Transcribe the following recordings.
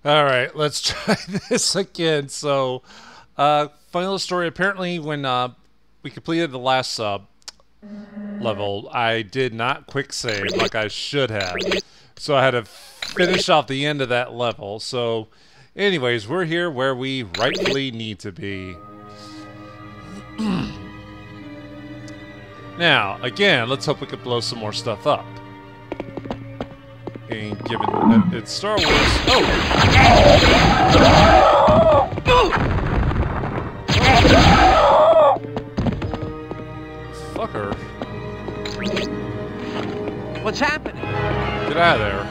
All right, let's try this again. So, final story. Apparently, when we completed the last level, I did not quick save like I should have. So I had to finish off the end of that level. So, anyways, we're here where we rightfully need to be. Now, again, let's hope we can blow some more stuff up. And given that it's Star Wars... Oh! Fucker. What's happening? Get out of there.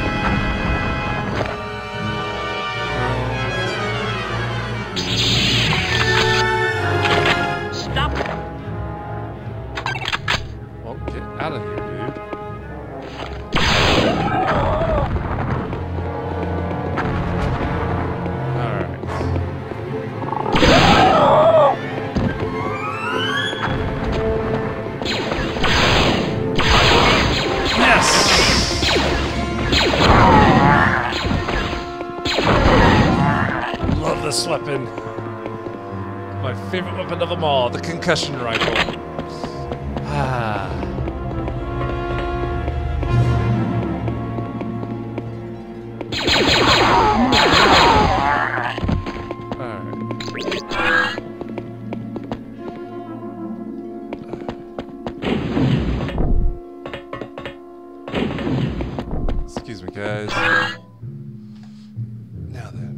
Stop it. Well, get out of here, dude. Alright. Yes! Love this weapon. My favorite weapon of them all, the concussion rifle. Ah. Excuse me, guys. Now then.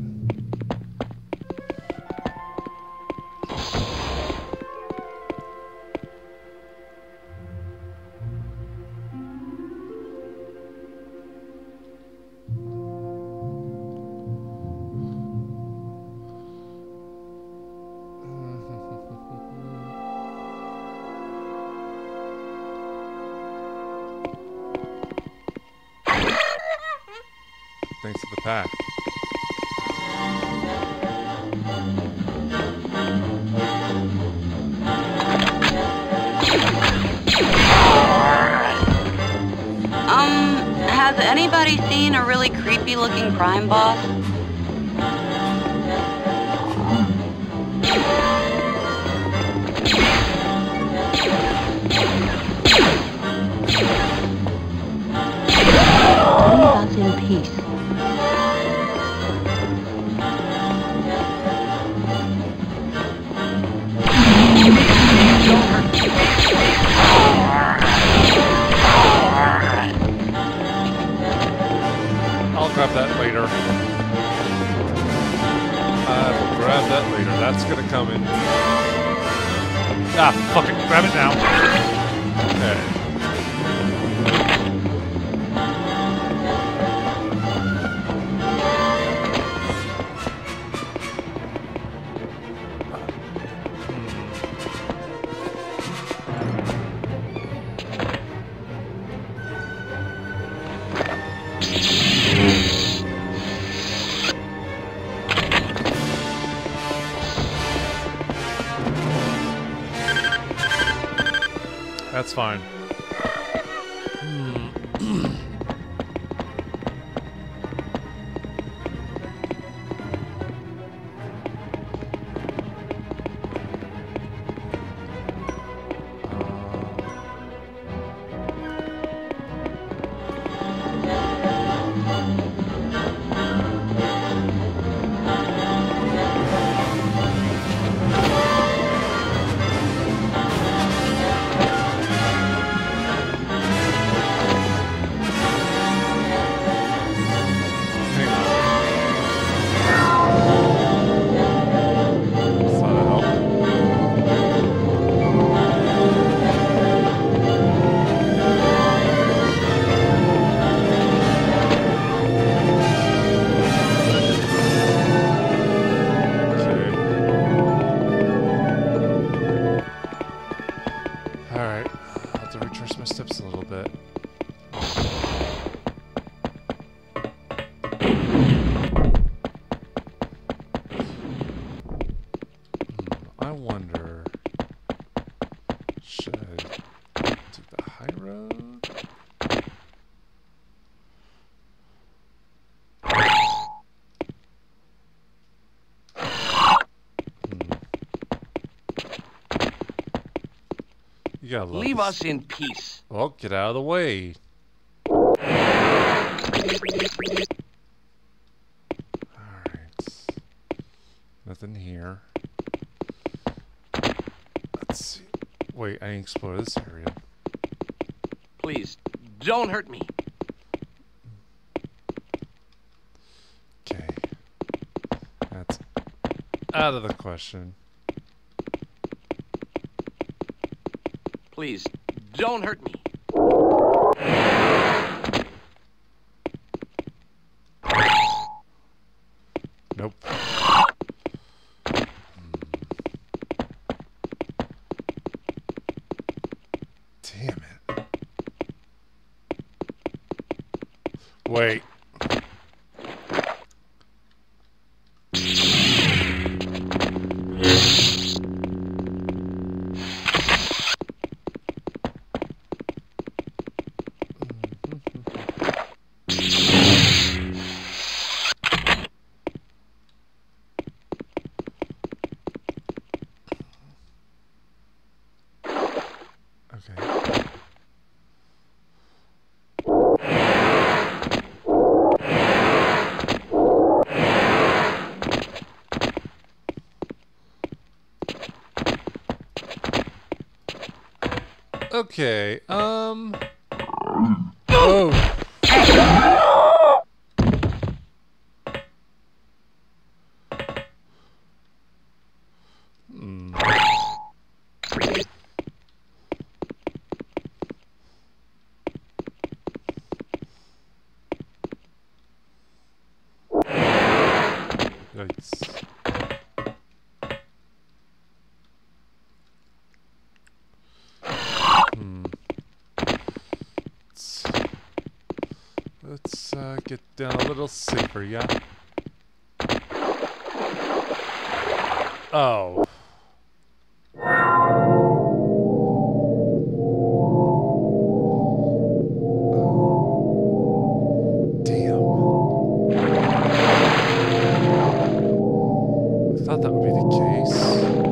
Thanks to the pack. Has anybody seen a really creepy looking crime boss? Leave us in peace. I'll grab that later. I will grab that later. That's gonna come in. Ah, fuck it. Grab it now. Okay. That's fine. gotta love Leave this. us in peace. Well, get out of the way. Alright. Nothing here. Let's see. Wait, I didn't explore this area. Please, don't hurt me. Okay. That's out of the question. Please, don't hurt me. Nope. Damn it. Wait. Okay. Okay, oh. Yikes. Let's get down a little safer, yeah? Oh. Damn. I thought that would be the case.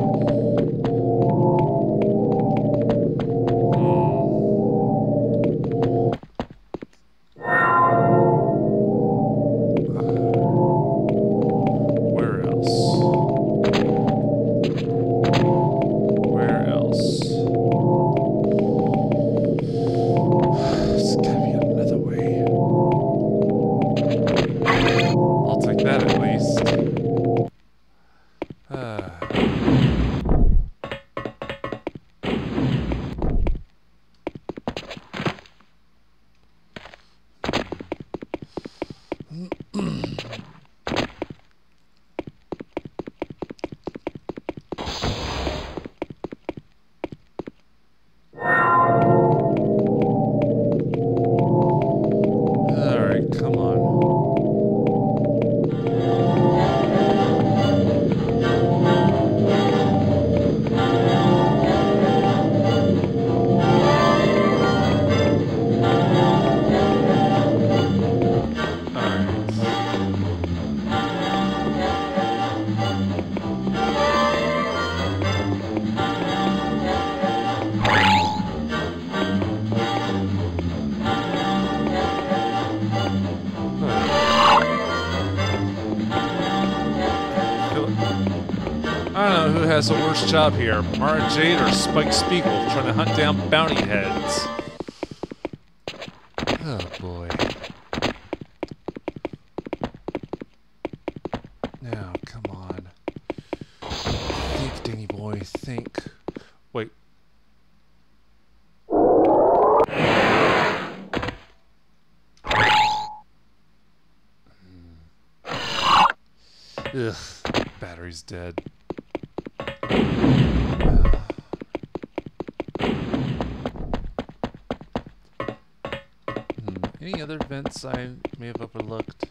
Where else? Where else? There's gotta be another way. I'll take that at least. Alright, come on. I don't know who has the worst job here, Mara Jade or Spike Spiegel, trying to hunt down bounty heads. Oh boy. Now, come on. Think, Danny boy, think. Wait. Ugh, battery's dead. Any other vents I may have overlooked?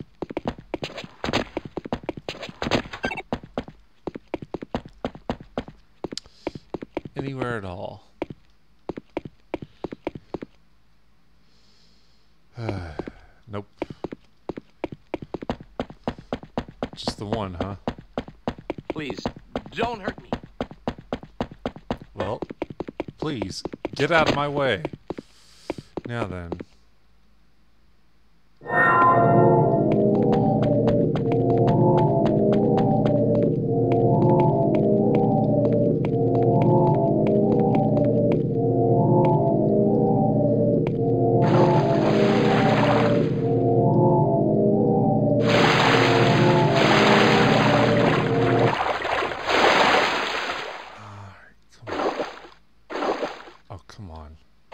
Anywhere at all? Nope. Just the one, huh? Please, don't hurt me. Well, please, Get out of my way. Now then. Come on.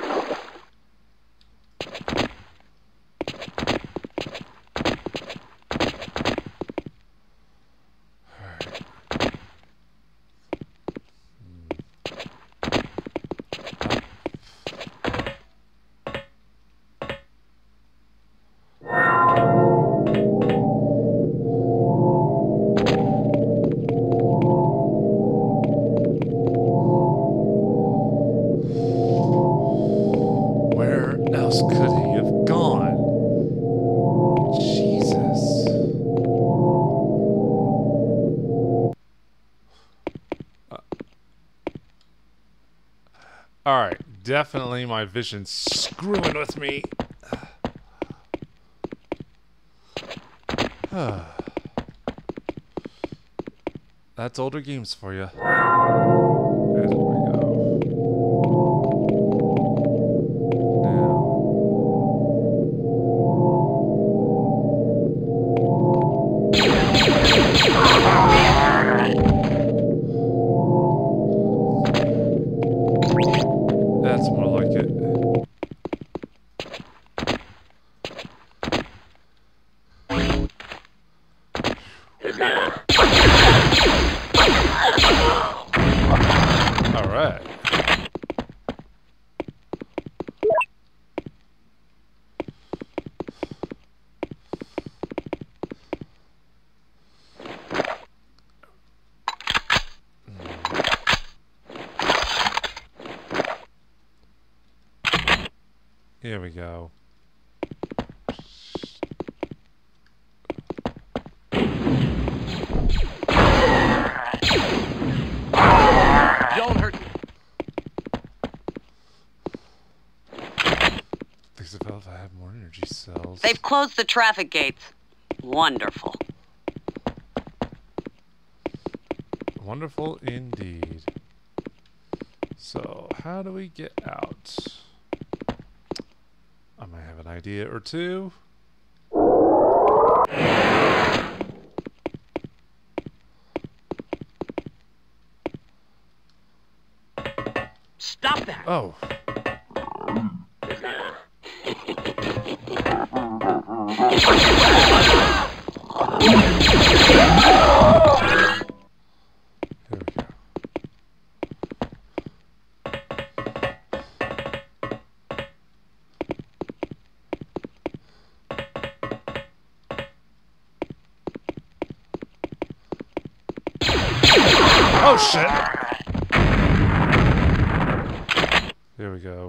Alright, definitely my vision's screwing with me. That's older games for you. There we go. That's more like it. All right. Here we go. Don't hurt me. Thinks about if I had more energy cells. They've closed the traffic gates. Wonderful. Wonderful indeed. So, how do we get out? I might have an idea or two. Stop that. Oh. There we go. Oh shit! There we go.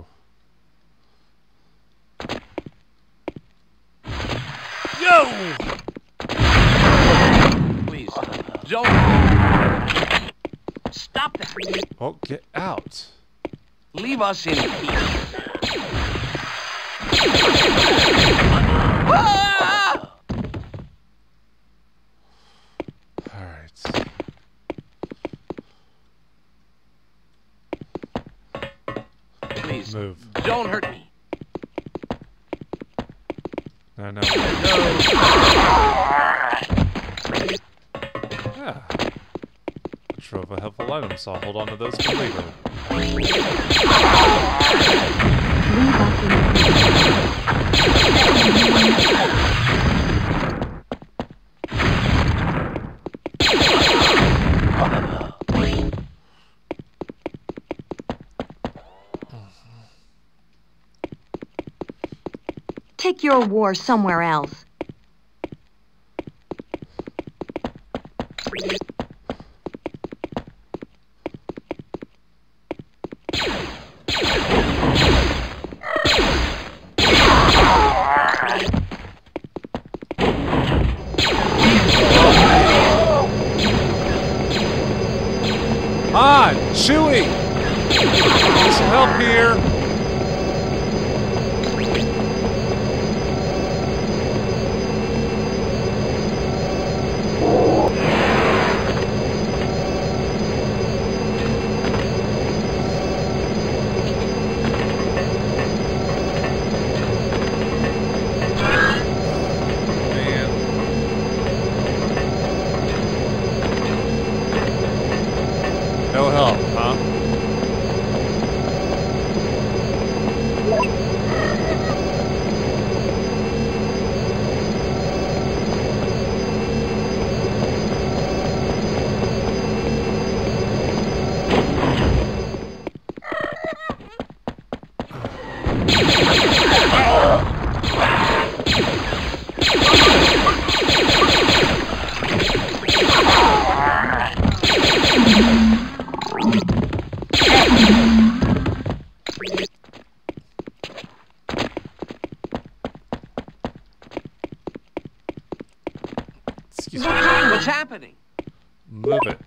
Yo! Please, don't. Stop that. Oh, get out. Leave us in peace. Alright. Please, Move. don't hurt me. No. Yeah. Sure of a helpful item, so I'll hold on to those for later. Take your war somewhere else. On, Chewie! Need some help here. No help, huh? Excuse me. What's happening? Move it.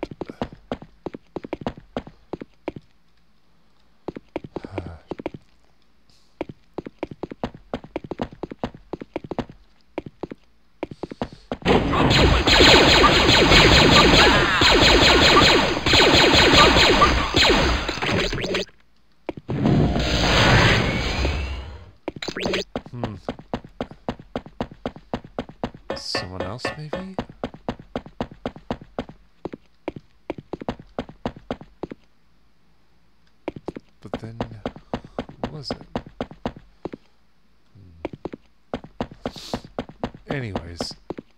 Someone else, maybe? But then, who was it? Anyways.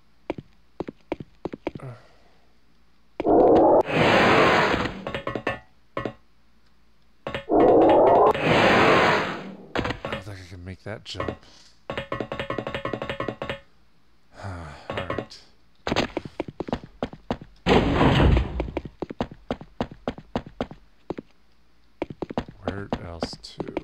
I don't think I can make that jump. Alright. Where else to?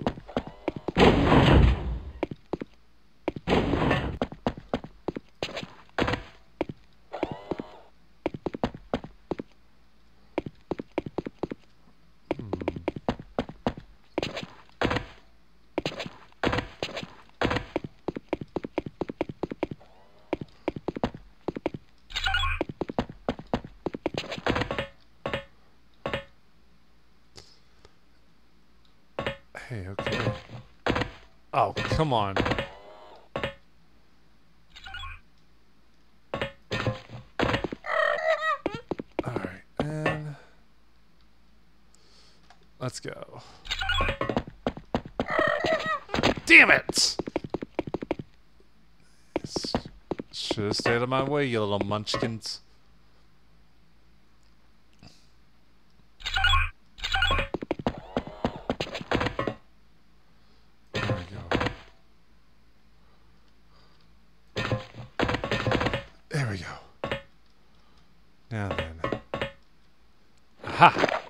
Hey, okay. Oh, come on. Alright, and let's go. Damn it! Should have stayed out of my way, you little munchkins. There we go. Now then. Aha!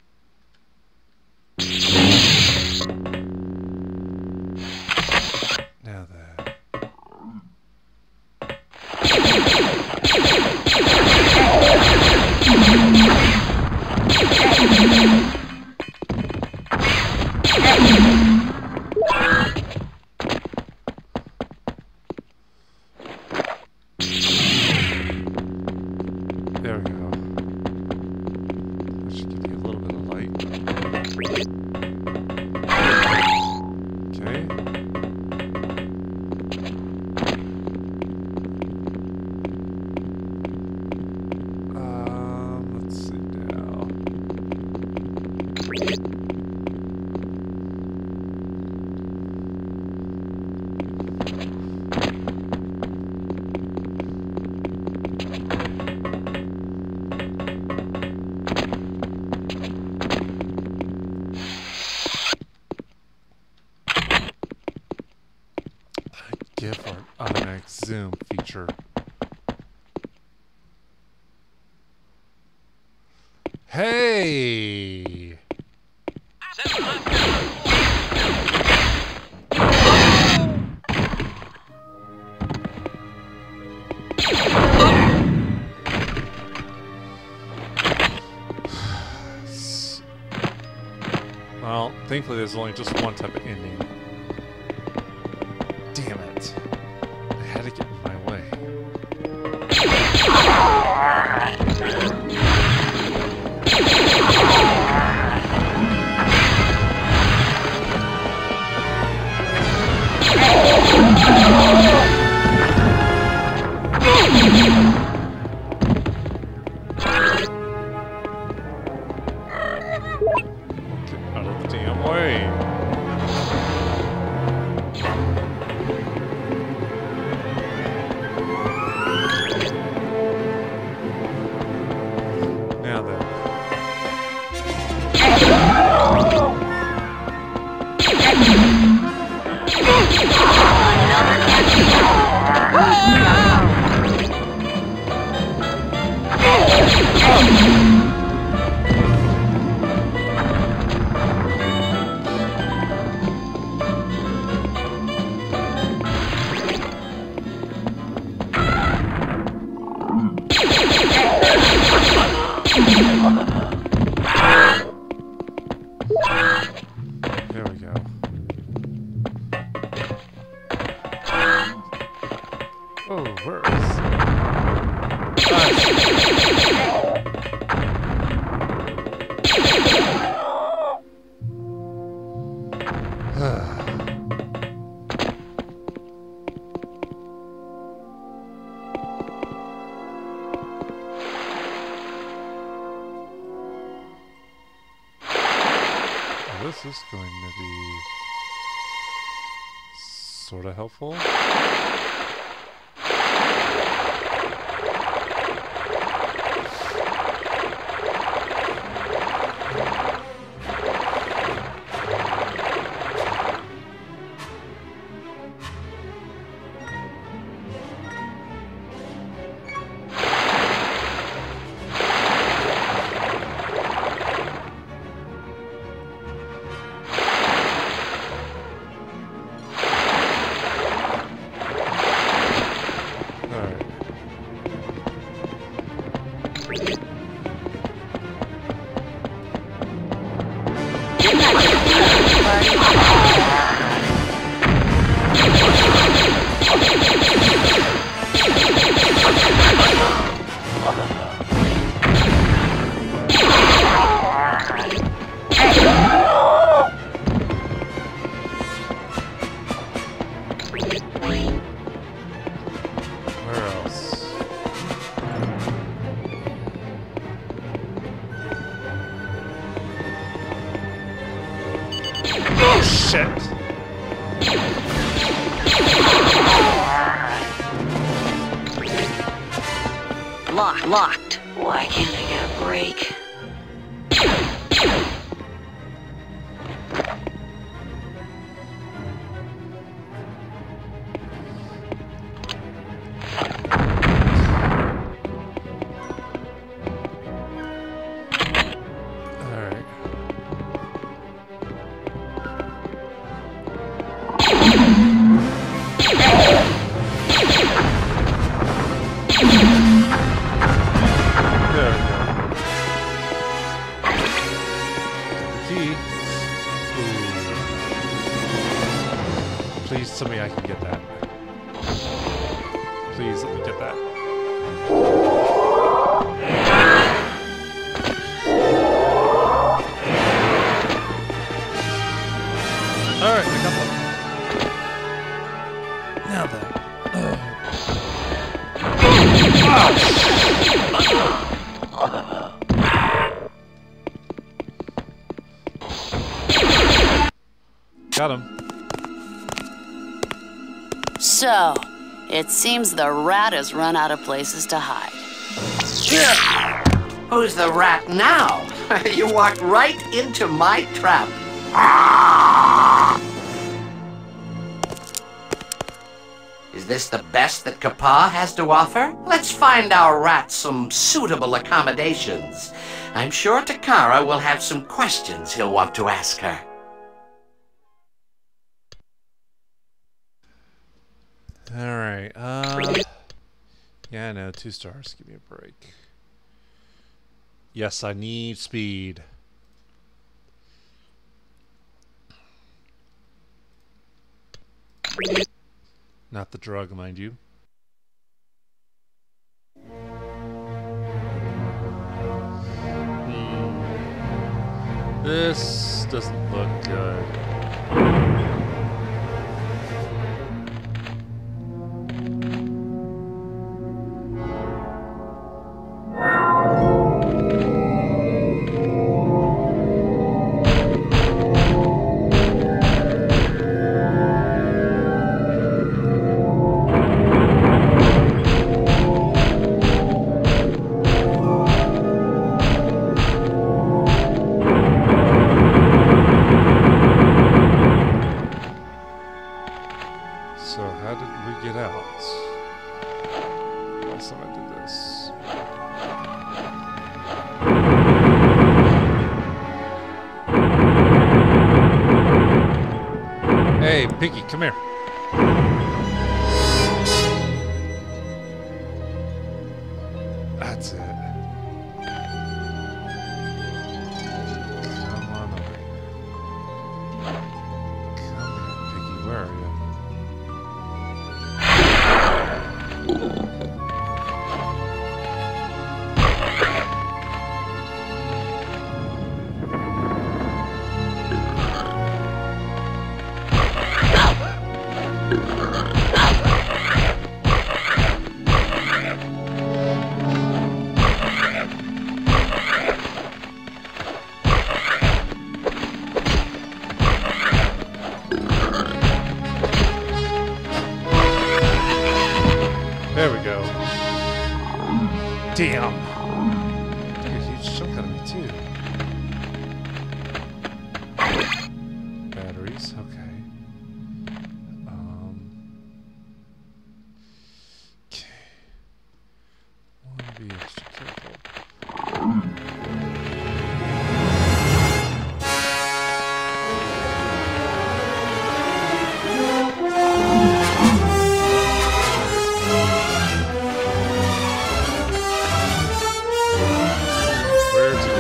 Now then. There we go. That should give you a little bit of light. Okay. Let's see now. GIF or automatic zoom feature. Hey! Well, thankfully there's only just one type of ending. Damn it. I had to get in my way. Get out of the damn way. Now then. There we go. Oh, where is... This is going to be sort of helpful. Where else? Oh shit! Locked. Why can't I get a break? Alright. There we go. Key. Ooh. Please tell me I can get that. Please let me get that. Alright, I got one. Now then. Got him. So, it seems the rat has run out of places to hide. Who's the rat now? You walked right into my trap. Is this the best that Kappa has to offer? Let's find our rat some suitable accommodations. I'm sure Takara will have some questions he'll want to ask her. Alright, yeah, no, 2 stars. Give me a break. Yes, I need speed. Not the drug, mind you. This doesn't look good. So how did we get out? Last time I did this. Hey, Piggy, come here. That's it. Come on over here. Come here, Piggy. Where are you? There we go. Damn. Took a huge chunk out of me too. Batteries, okay. Okay. Want to be extra careful. Where to go?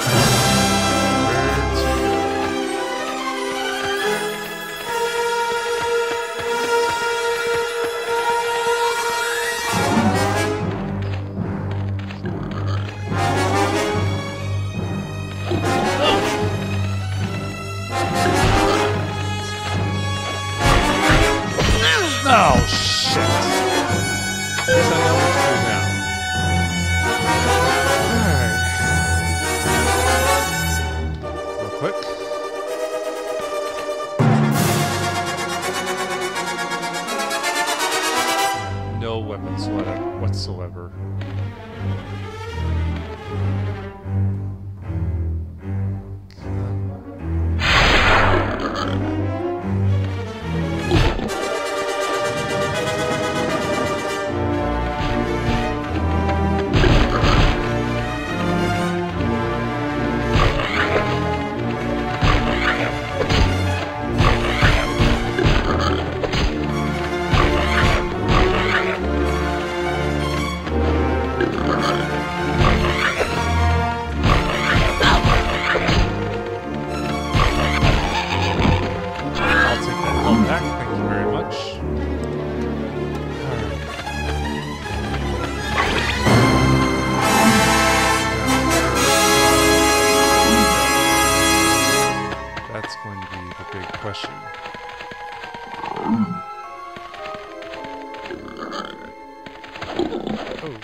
Where to go? Oh, shit. Guess I know what to do now. Alright. Real quick. No weapons whatsoever. I'll take that health back, thank you very much. Alright. That's going to be the big question. Oh.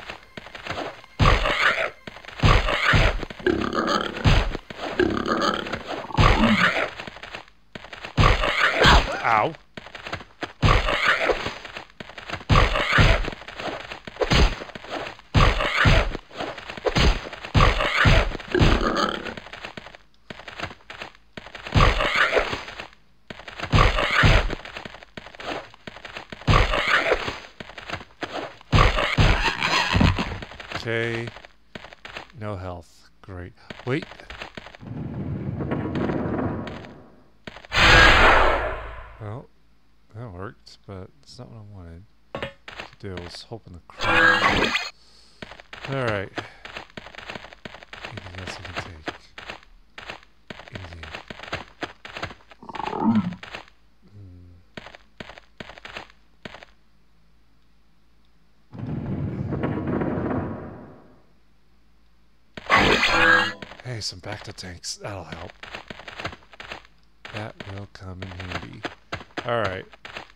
Ow. Okay. No health. Great. Wait. Well, that worked, but it's not what I wanted to do. I was hoping to crash. Alright. Anything else I can take? Anything? Hey, some Bacta tanks. That'll help. That will come in handy. Alright.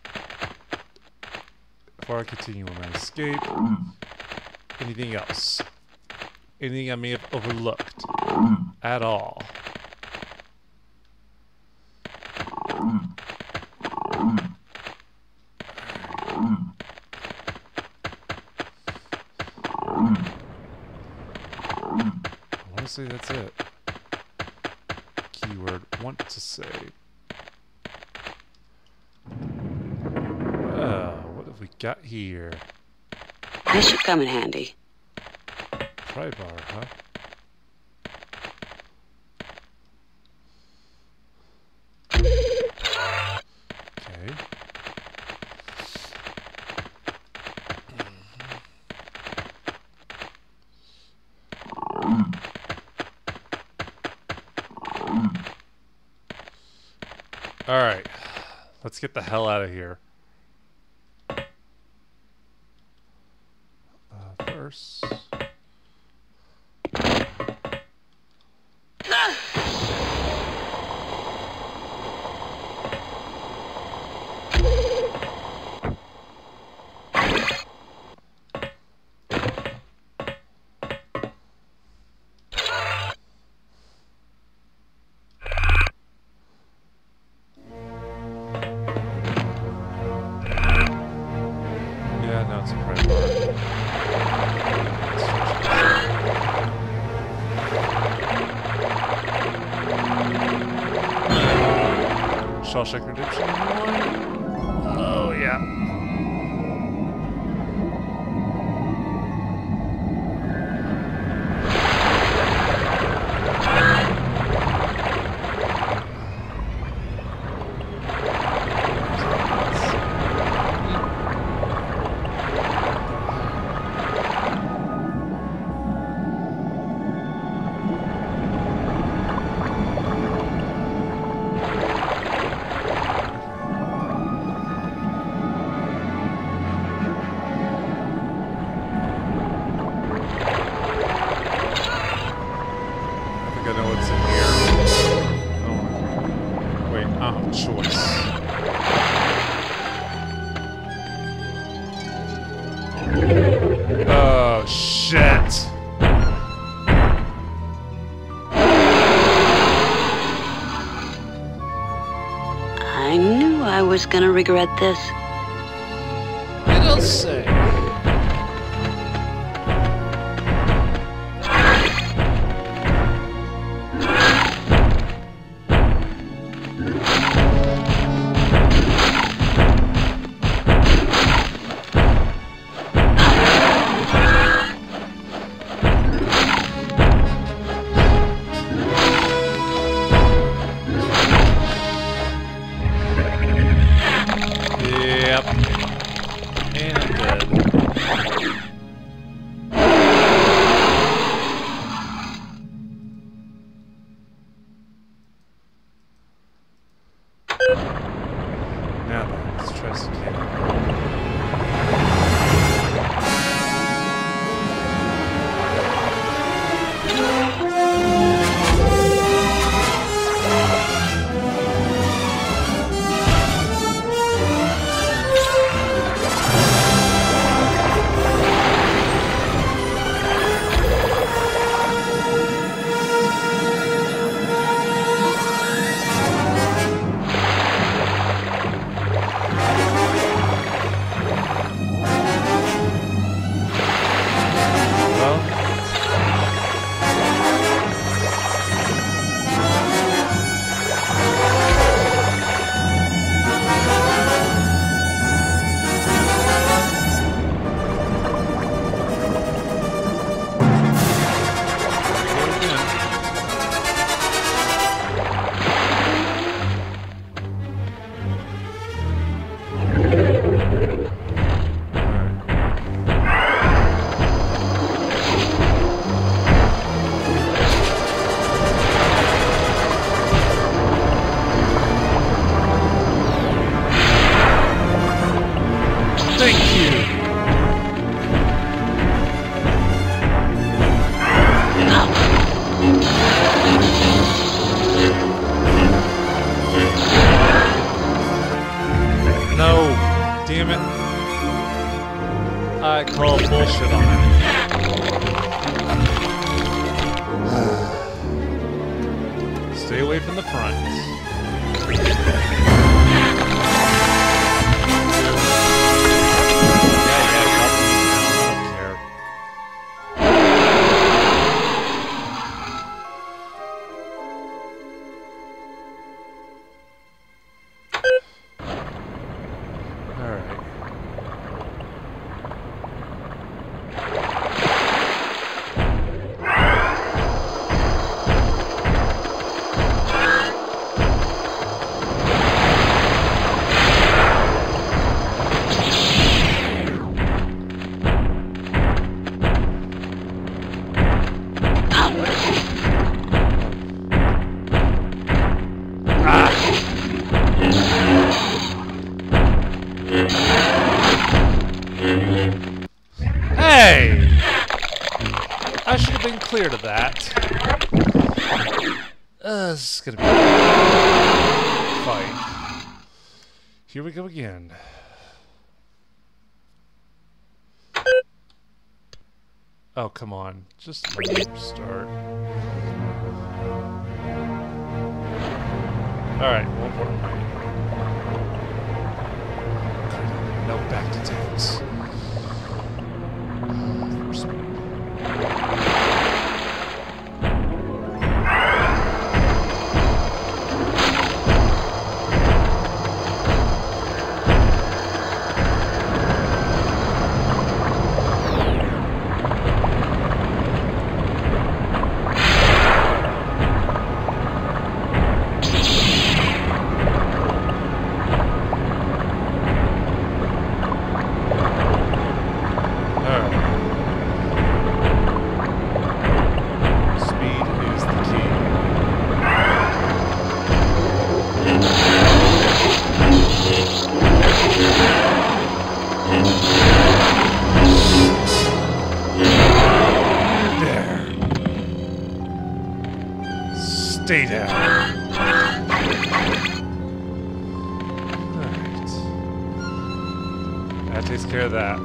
Before I continue on my escape, anything else? Anything I may have overlooked at all? I want to say that's it. Keyword want to say. What have we got here? This should come in handy. Pry bar, huh? Okay. Alright. Let's get the hell out of here. First... Yeah, no, it's a pry bar. Shawshank Redemption 1. Oh, yeah. I know what's in here. Oh. Wait, I don't have a choice. Oh, shit. I knew I was gonna regret this. It'll say. Yep. And I'm dead. have been clear to that. This is gonna be a fight. Here we go again. Oh, come on. Just let me start. Alright, one more. No, back to tanks. First speed. Stay down. Alright. That takes care of that.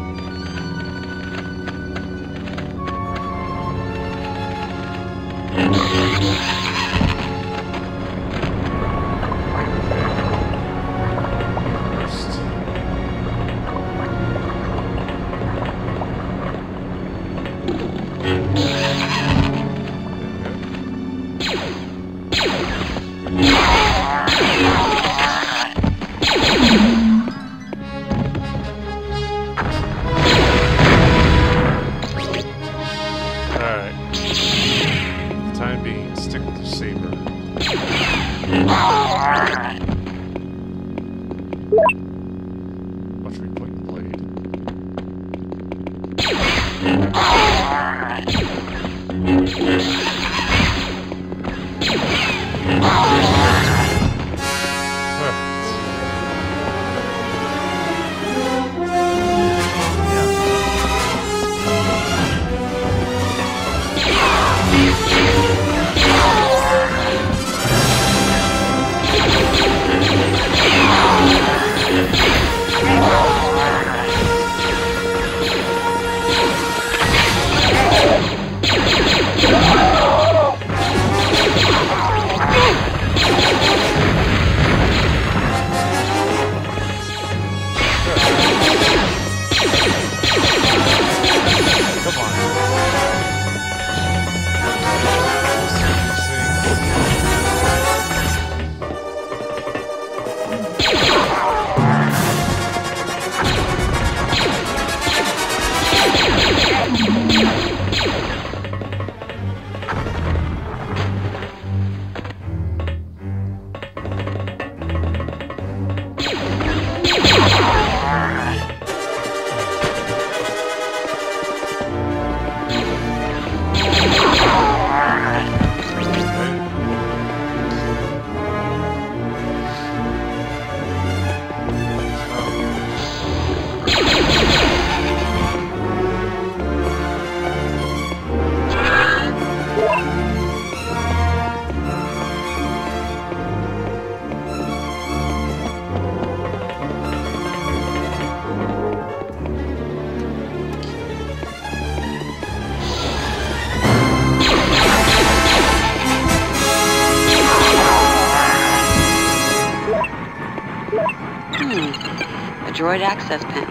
Droid access panel.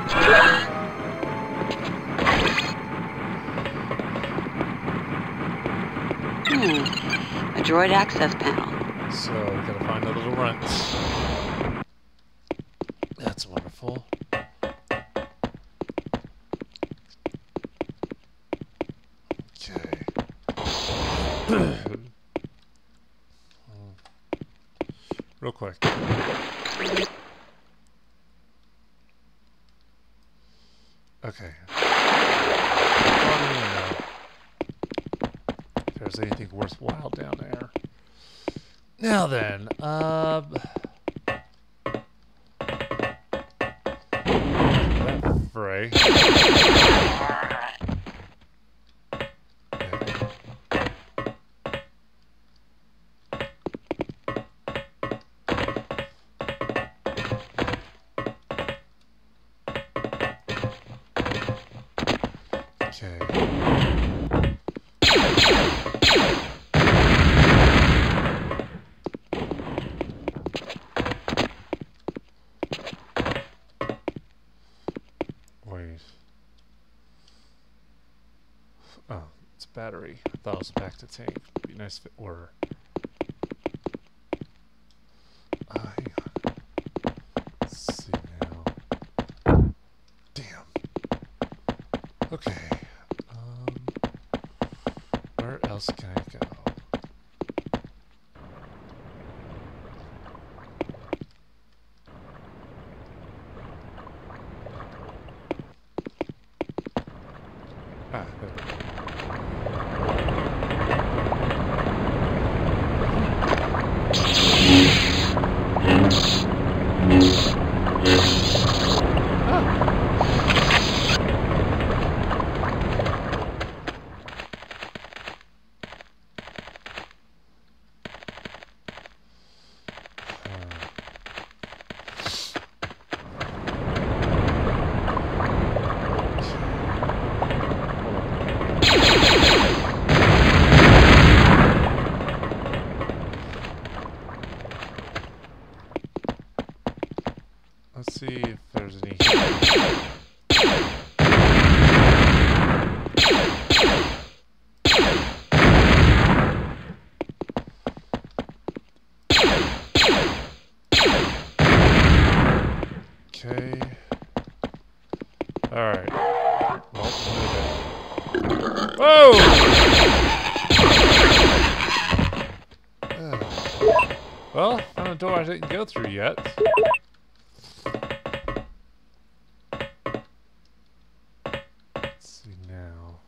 A droid access panel. So, we gotta find a little runt. That's wonderful. Okay. Real quick. Okay. If there's anything worthwhile down there. Now then, that fray. Wait. Oh, it's a battery. I thought it was back to tank. It'd be nice if it were. Hang on. Let's see now. Damn. Okay. Where else can I go? Ah, there we go. Let's see if there's any. Okay. Alright. Well, whoa! Well, found a door I didn't go through yet. Let's see now.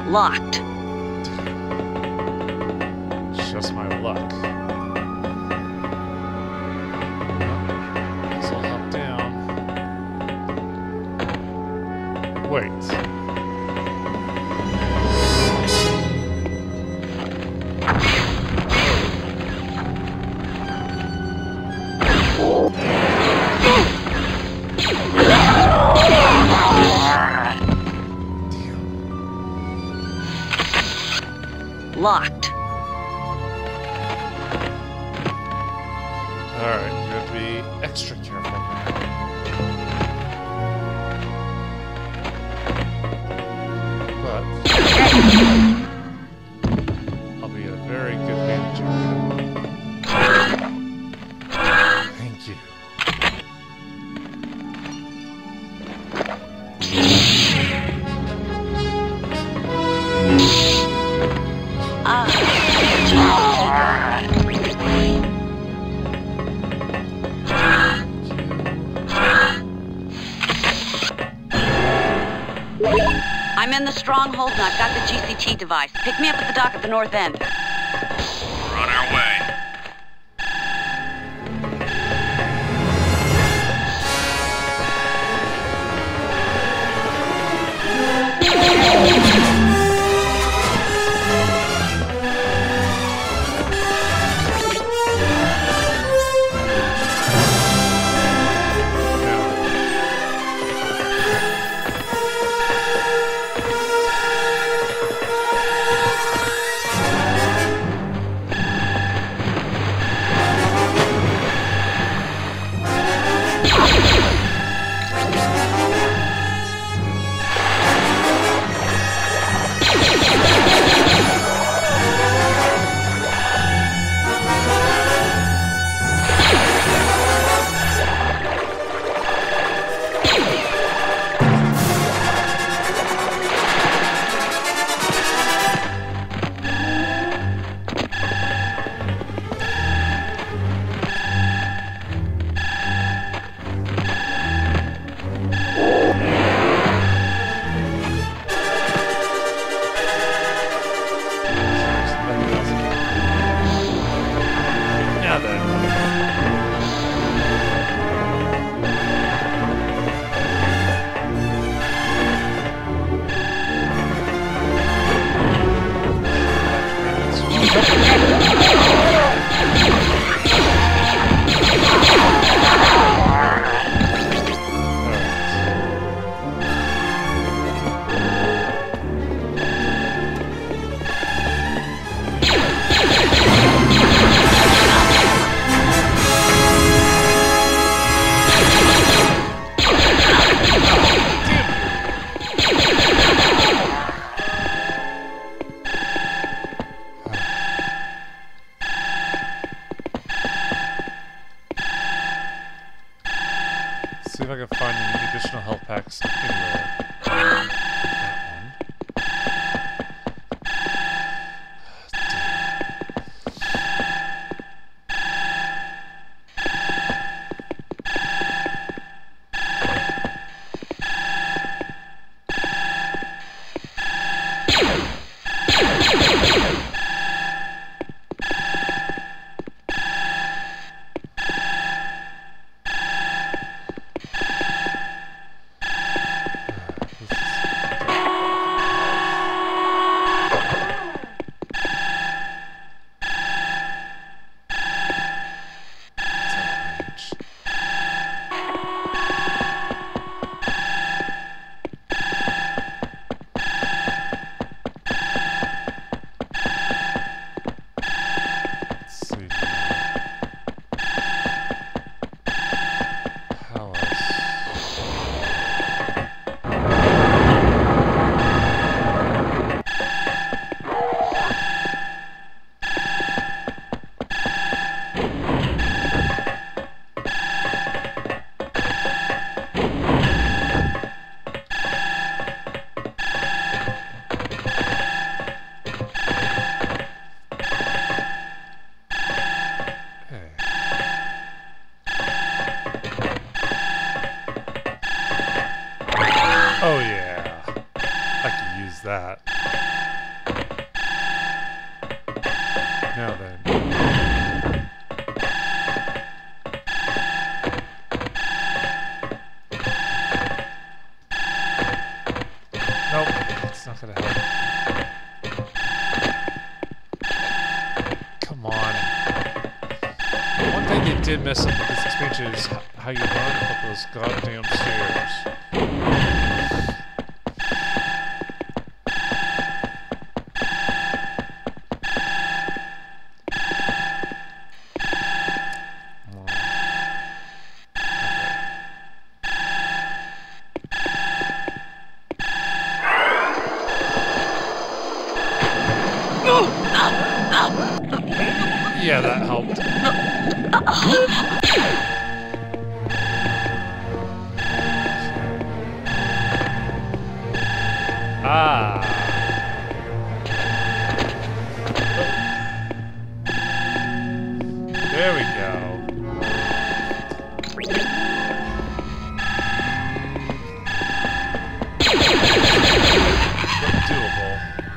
Locked. Just my luck. So I'll hop down. Wait. Locked. Alright, we have to be extra careful now. But I'll be a very good manager. Thank you. I'm in the stronghold and I've got the GCT device. Pick me up at the dock at the north end. We're on our way. See if I can find any additional health packs anywhere. That Oh yeah, I could use that. Now then. Nope, it's not gonna help. Come on. One thing they did mess up with this expansion is how you run up those goddamn stairs. Yeah, that helped. Ah. There we go. Doable.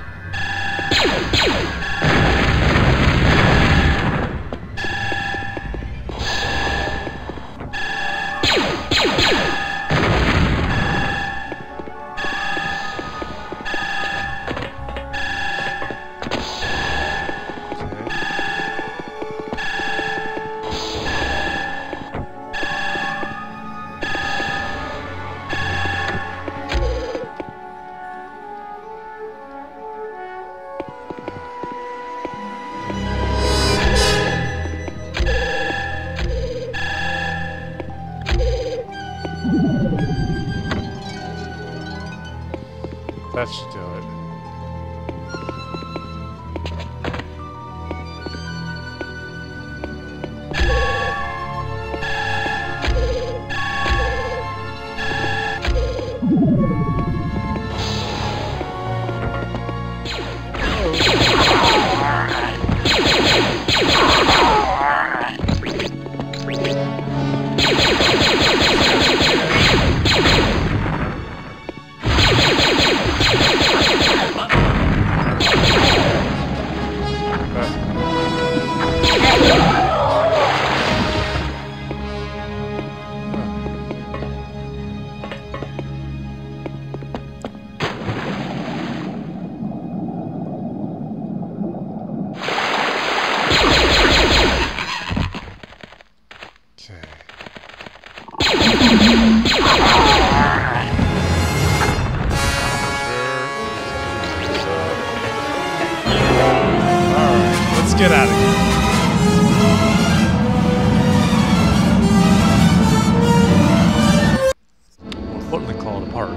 That should do it. Get out of here. What do they call it apart?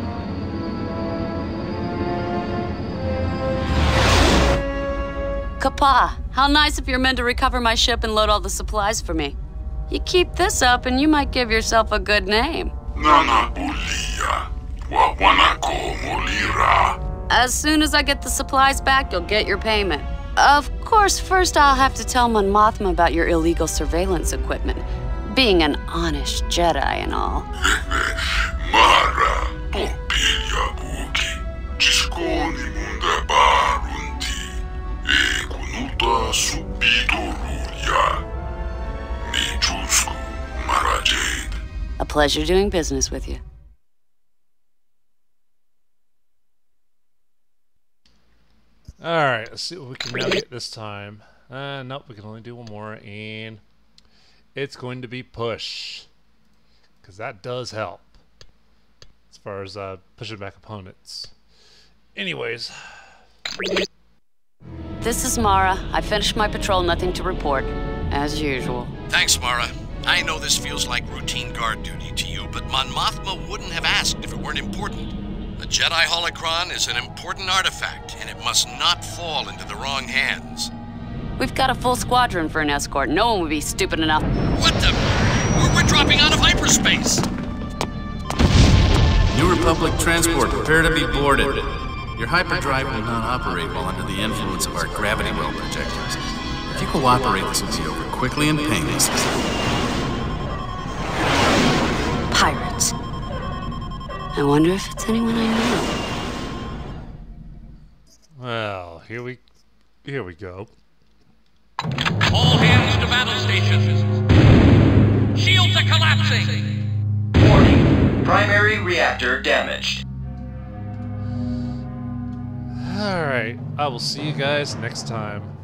Kapa, how nice of your men to recover my ship and load all the supplies for me. You keep this up and you might give yourself a good name. As soon as I get the supplies back, you'll get your payment. Of course, first I'll have to tell Mon Mothma about your illegal surveillance equipment. Being an honest Jedi and all. A pleasure doing business with you. Alright, let's see what we can now get this time. Nope, we can only do one more, and it's going to be push. Because that does help. As far as pushing back opponents. Anyways. This is Mara. I finished my patrol, nothing to report. As usual. Thanks, Mara. I know this feels like routine guard duty to you, but Mon Mothma wouldn't have asked if it weren't important. The Jedi holocron is an important artifact, and it must not fall into the wrong hands. We've got a full squadron for an escort. No one would be stupid enough. What the? We're dropping out of hyperspace! New Republic transport, prepare to be boarded. Your hyperdrive will not operate while under the influence of our gravity well projectors. If you cooperate, this will be over quickly and painlessly. Pirates. I wonder if it's anyone I know. Well, here we go. All hands to battle stations. Shields are collapsing. Warning. Primary reactor damaged. Alright, I will see you guys next time.